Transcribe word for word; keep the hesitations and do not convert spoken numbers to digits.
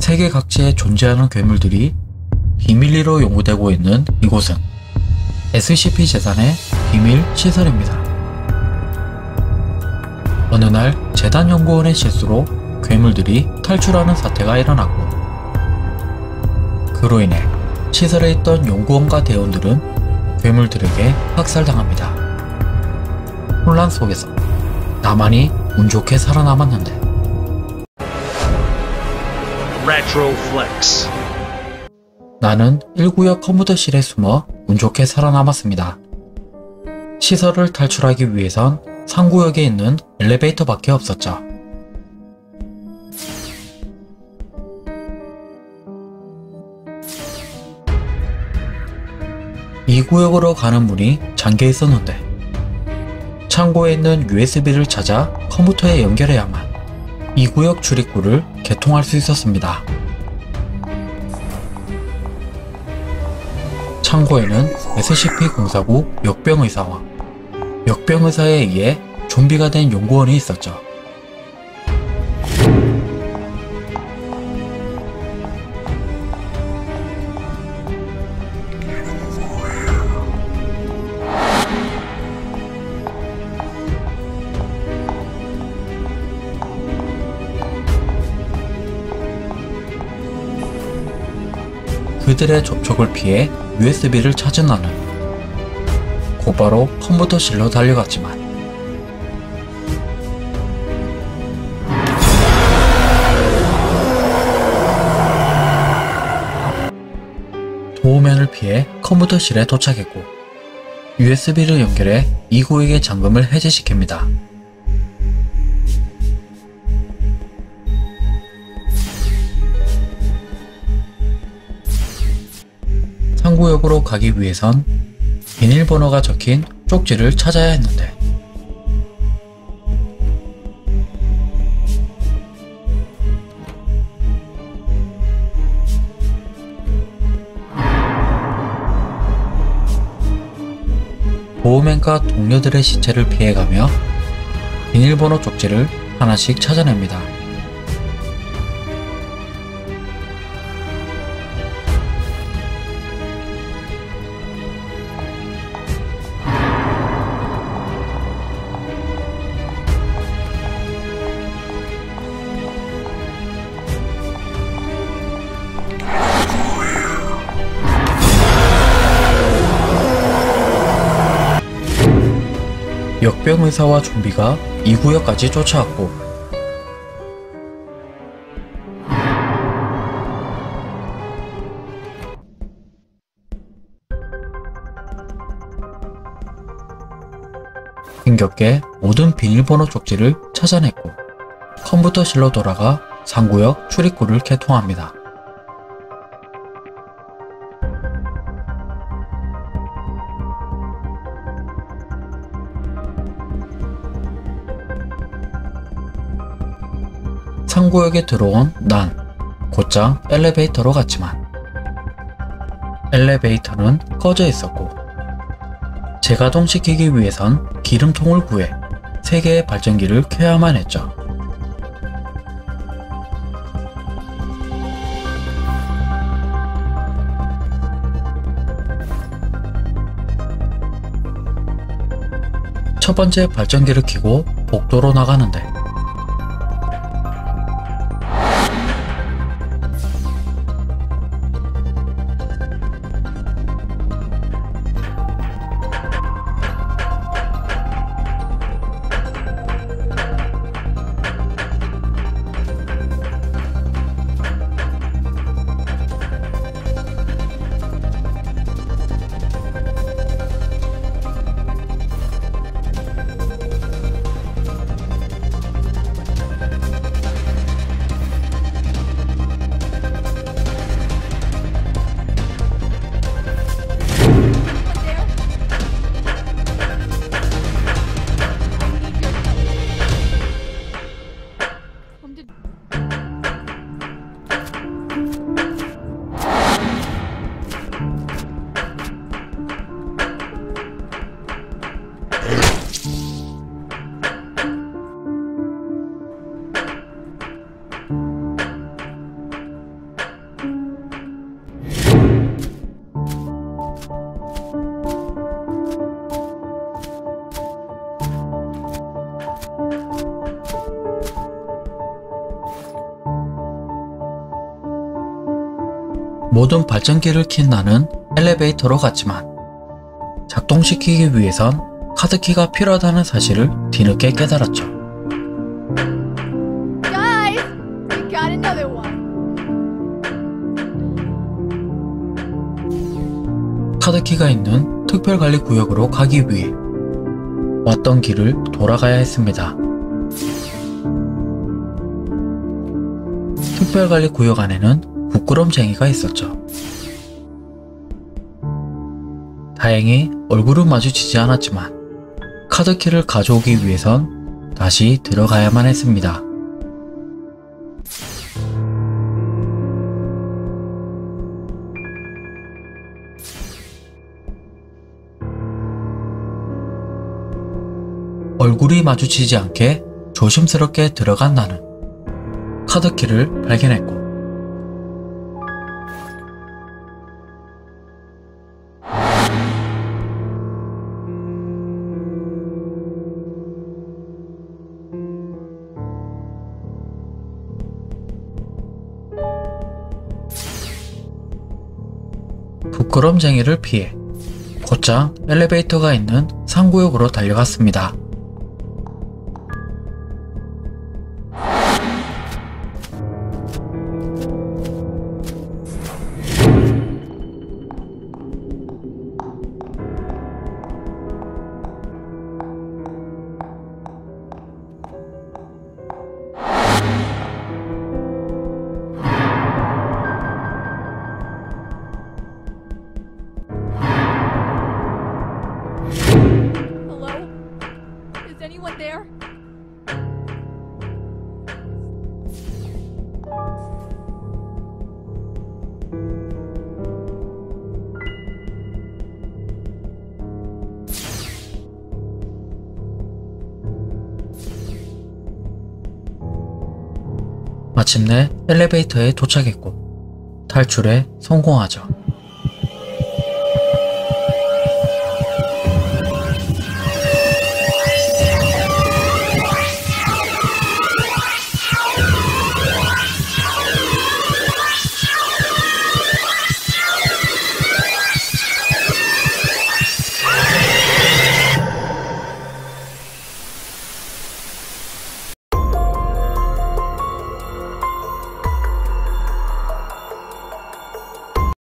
세계 각지에 존재하는 괴물들이 비밀리로 연구되고 있는 이곳은 에스시피 재단의 비밀 시설입니다. 어느 날 재단 연구원의 실수로 괴물들이 탈출하는 사태가 일어났고, 그로 인해 시설에 있던 연구원과 대원들은 괴물들에게 학살당합니다. 혼란 속에서 나만이 운 좋게 살아남았는데. Retroflex. 나는 일 구역 컴퓨터실에 숨어 운 좋게 살아남았습니다. 시설을 탈출하기 위해선 삼 구역에 있는 엘리베이터밖에 없었죠. 이 구역으로 가는 문이 잠겨 있었는데, 창고에 있는 유에스비를 찾아 컴퓨터에 연결해야만 이 구역 출입구를 개통할 수 있었습니다. 창고에는 에스시피 공사구 역병의사와 역병의사에 의해 좀비가 된 연구원이 있었죠. 그들의 접촉을 피해 유에스비를 찾은 나는 곧바로 컴퓨터실로 달려갔지만, 도우맨을 피해 컴퓨터실에 도착했고 유에스비를 연결해 이 구역의 잠금을 해제시킵니다. 삼 구역으로 가기 위해선 비밀번호가 적힌 쪽지를 찾아야 했는데, 보호맨과 동료들의 시체를 피해가며 비밀번호 쪽지를 하나씩 찾아냅니다. 역병의사와 좀비가 이 구역까지 쫓아왔고, 힘겹게 모든 비밀번호 쪽지를 찾아냈고 컴퓨터실로 돌아가 삼 구역 출입구를 개통합니다. 삼 구역에 들어온 난 곧장 엘리베이터로 갔지만 엘리베이터는 꺼져 있었고, 재가동시키기 위해선 기름통을 구해 세 개의 발전기를 켜야만 했죠. 첫 번째 발전기를 켜고 복도로 나가는데, 모든 발전기를 킨 나는 엘리베이터로 갔지만 작동시키기 위해선 카드키가 필요하다는 사실을 뒤늦게 깨달았죠. Guys, we got another one. 카드키가 있는 특별관리구역으로 가기 위해 왔던 길을 돌아가야 했습니다. 특별관리구역 안에는 부끄럼쟁이가 있었죠. 다행히 얼굴은 마주치지 않았지만 카드키를 가져오기 위해선 다시 들어가야만 했습니다. 얼굴이 마주치지 않게 조심스럽게 들어간 나는 카드키를 발견했고 부끄럼쟁이를 피해 곧장 엘리베이터가 있는 상구역으로 달려갔습니다. Hello? Is anyone there? 마침내 엘리베이터에 도착했고 탈출에 성공하죠.